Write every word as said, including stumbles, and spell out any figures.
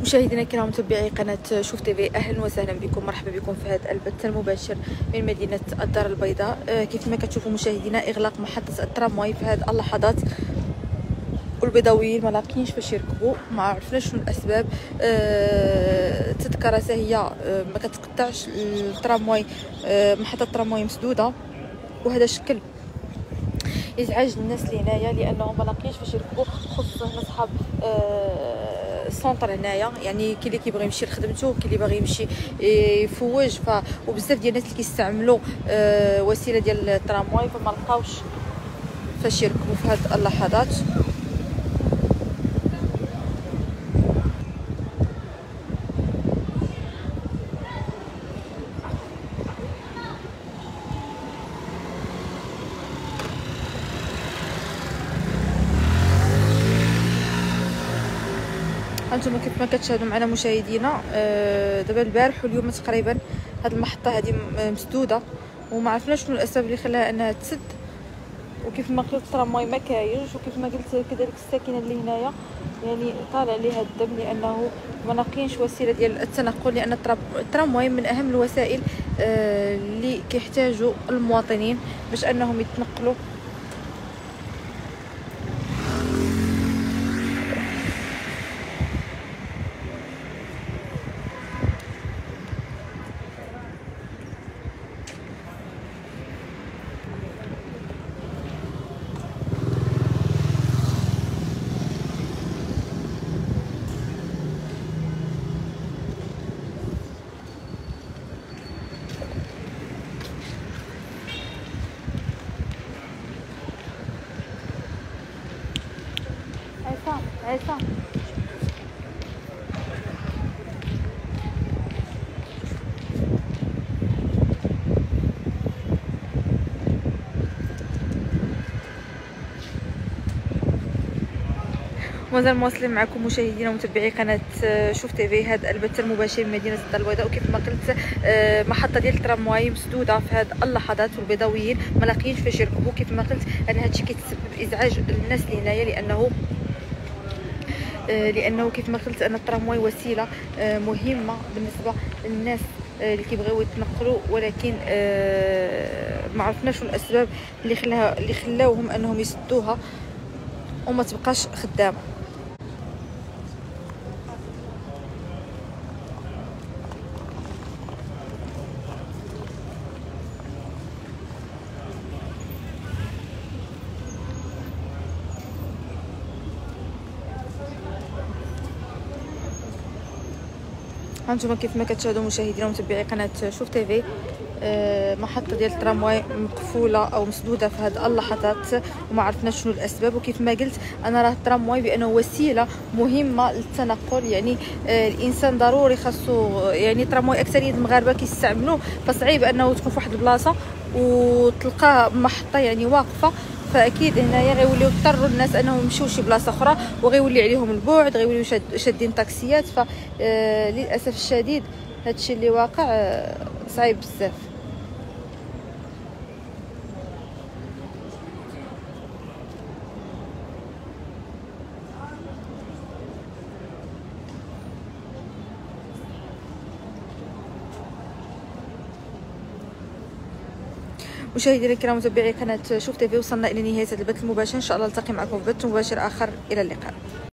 مشاهدينا الكرام متابعي قناه شوف تيفي، اهلا وسهلا بكم، مرحبا بكم في هذا البث المباشر من مدينه الدار البيضاء. آه كيف ما كتشوفوا مشاهدينا اغلاق محطه الترامواي في هذه اللحظات، والبيضاويين ما لاقيينش فاش يركبوا، ما عرفناش شنو الاسباب. آه التذكره هي آه ما كتقطعش الترامواي، آه محطه الترامواي مسدوده، وهذا شكل ازعاج الناس اللي هنايا لانهم ما لاقيينش فاش يركبوا، خصوصا هنا صحاب آه السونتر هنايا. يعني كاين اللي كيبغي يمشي لخدمته، كاين اللي باغي يمشي يفوج، ف وبزاف ديال الناس اللي كيستعملوا آه وسيله ديال الترامواي فما لقاوش فاش يركبوا في هذه اللحظات. هانتوما كيف ما كتشاهدوا معنا مشاهدينا، آه دابا البارح واليوم تقريبا هاد المحطه هذه مسدوده، وما عرفناش شنو الاسباب اللي خلاها انها تسد. وكيف ما قلت الترامواي ما كاينش، وكيف ما قلت كذلك الساكنه اللي هنايا يعني طالع عليها الدم لانه ما لاقيينش وسيله ديال التنقل، لان الترامواي من اهم الوسائل آه اللي كيحتاجوا المواطنين باش انهم يتنقلوا. عصام عصام مازال مواصلين معكم مشاهدينا ومتابعي قناه شوف تيفي هذا البث المباشر من مدينه الدار البيضاء. وكيف ما قلت محطه ديال الترامواي مسدوده في هذه اللحظات، والبيضاويين ما لاقيينش فاش يركبوا. كيف ما قلت ان هذا الشيء كيتسبب ازعاج للناس اللي هنايا، لانه لانه كيف ما قلت ان الترامواي وسيله مهمه بالنسبه للناس اللي كيبغيو يتنقلوا، ولكن ما عرفناش شنو الاسباب اللي خلاها اللي خلاوهم انهم يسدوها وما تبقاش خدامه. هانتوما كيف ما كتشاهدوا مشاهدينا ومتابعي قناه شوف تيفي، آه محطه ديال الترامواي مقفوله او مسدوده في هذه اللحظات، وما عرفناش شنو الاسباب. وكيف ما قلت انا راه الترامواي بانه وسيله مهمه للتنقل، يعني آه الانسان ضروري خاصو، يعني الترامواي اكثريه المغاربه كيستعملوه، فصعيب انه تكون في واحد البلاصه وتلقى محطه يعني واقفه، فاكيد هنايا غيوليو يضطروا الناس انهم يمشيو شي بلاصه اخرى، وغيولي عليهم البعد، غيوليو شادين طاكسيات. ف آه للاسف الشديد هادشي اللي واقع آه صعيب بزاف. مشاهدينا الكرام متابعي قناه شوف تيفي، وصلنا الى نهايه هذا البث المباشر. ان شاء الله نلتقي معكم في بث مباشر اخر، الى اللقاء.